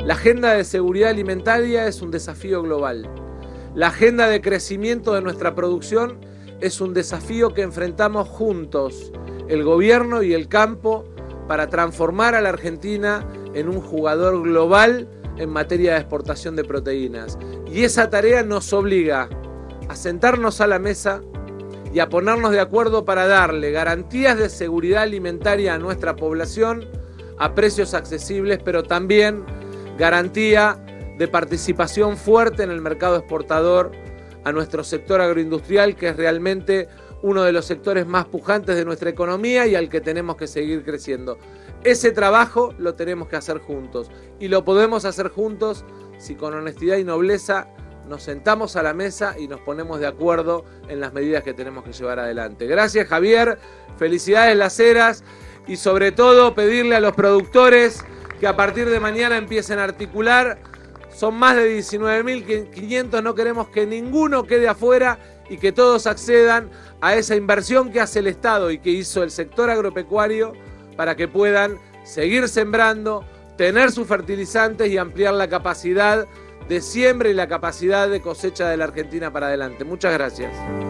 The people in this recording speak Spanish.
La agenda de seguridad alimentaria es un desafío global. La agenda de crecimiento de nuestra producción es un desafío que enfrentamos juntos, el gobierno y el campo, para transformar a la Argentina en un jugador global en materia de exportación de proteínas. Y esa tarea nos obliga a sentarnos a la mesa y a ponernos de acuerdo para darle garantías de seguridad alimentaria a nuestra población a precios accesibles, pero también garantía de participación fuerte en el mercado exportador a nuestro sector agroindustrial, que es realmente uno de los sectores más pujantes de nuestra economía y al que tenemos que seguir creciendo. Ese trabajo lo tenemos que hacer juntos y lo podemos hacer juntos si con honestidad y nobleza nos sentamos a la mesa y nos ponemos de acuerdo en las medidas que tenemos que llevar adelante. Gracias, Javier, felicidades Las Heras, y sobre todo pedirle a los productores que a partir de mañana empiecen a articular. Son más de 19.500, no queremos que ninguno quede afuera y que todos accedan a esa inversión que hace el Estado y que hizo el sector agropecuario para que puedan seguir sembrando, tener sus fertilizantes y ampliar la capacidad de siembra y la capacidad de cosecha de la Argentina para adelante. Muchas gracias.